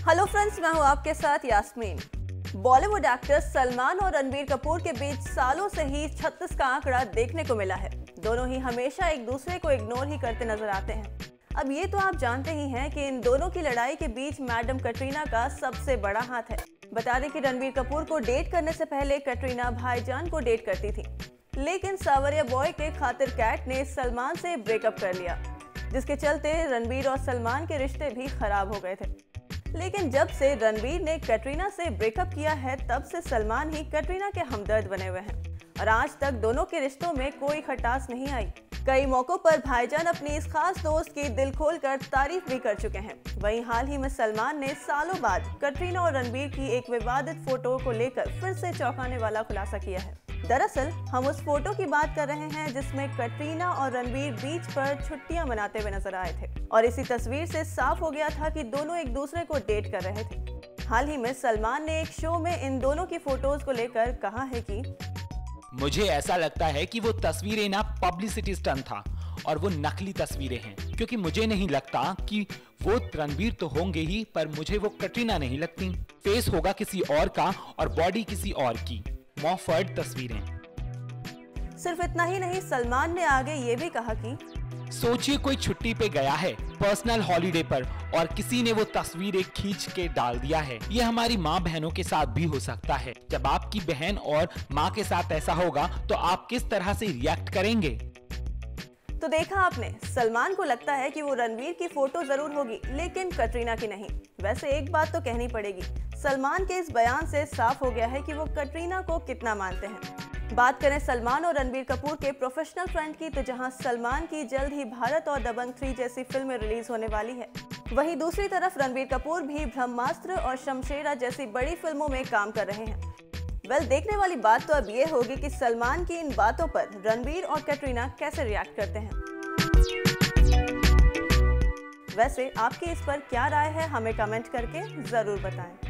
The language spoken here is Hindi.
हेलो फ्रेंड्स, मैं हूं आपके साथ यास्मीन। बॉलीवुड एक्टर सलमान और रणबीर कपूर के बीच सालों से ही 36 का आंकड़ा देखने को मिला है। दोनों ही हमेशा एक दूसरे को इग्नोर ही करते नजर आते हैं। अब ये तो आप जानते ही हैं कि इन दोनों की लड़ाई के बीच मैडम कटरीना का सबसे बड़ा हाथ है। बता दें कि रणबीर कपूर को डेट करने से पहले कटरीना भाईजान को डेट करती थी, लेकिन सावरिया बॉय के खातिर कैट ने सलमान से ब्रेकअप कर लिया, जिसके चलते रणबीर और सलमान के रिश्ते भी खराब हो गए थे। लेकिन जब से रणबीर ने कटरीना से ब्रेकअप किया है, तब से सलमान ही कटरीना के हमदर्द बने हुए हैं और आज तक दोनों के रिश्तों में कोई खटास नहीं आई। कई मौकों पर भाईजान अपनी इस खास दोस्त की दिल खोलकर तारीफ भी कर चुके हैं। वहीं हाल ही में सलमान ने सालों बाद कटरीना और रणबीर की एक विवादित फोटो को लेकर फिर से चौंकाने वाला खुलासा किया है। दरअसल हम उस फोटो की बात कर रहे हैं जिसमें कटरीना और रणबीर बीच पर छुट्टियां मनाते हुए नजर आए थे और इसी तस्वीर से साफ हो गया था कि दोनों एक दूसरे को डेट कर रहे थे। हाल ही में सलमान ने एक शो में इन दोनों की फोटोज को लेकर कहा है कि मुझे ऐसा लगता है कि वो तस्वीरें ना पब्लिसिटी स्टंट था और वो नकली तस्वीरें हैं, क्योंकि मुझे नहीं लगता कि वो रणबीर तो होंगे ही, पर मुझे वो कटरीना नहीं लगती। फेस होगा किसी और का और बॉडी किसी और की, मॉफर्ड तस्वीरें। सिर्फ इतना ही नहीं, सलमान ने आगे ये भी कहा कि सोचिए कोई छुट्टी पे गया है, पर्सनल हॉलिडे पर, और किसी ने वो तस्वीरें खींच के डाल दिया है। ये हमारी माँ बहनों के साथ भी हो सकता है। जब आपकी बहन और माँ के साथ ऐसा होगा तो आप किस तरह से रिएक्ट करेंगे? तो देखा आपने, सलमान को लगता है कि वो रणबीर की फोटो जरूर होगी, लेकिन कटरीना की नहीं। वैसे एक बात तो कहनी पड़ेगी, सलमान के इस बयान से साफ हो गया है कि वो कटरीना को कितना मानते हैं। बात करें सलमान और रणबीर कपूर के प्रोफेशनल फ्रेंड की, तो जहां सलमान की जल्द ही भारत और दबंग 3 जैसी फिल्में रिलीज होने वाली है, वहीं दूसरी तरफ रणबीर कपूर भी ब्रह्मास्त्र और शमशेरा जैसी बड़ी फिल्मों में काम कर रहे हैं। देखने वाली बात तो अब ये होगी कि सलमान की इन बातों पर रणबीर और कटरीना कैसे रिएक्ट करते हैं। वैसे आपकी इस पर क्या राय है, हमें कमेंट करके जरूर बताएं।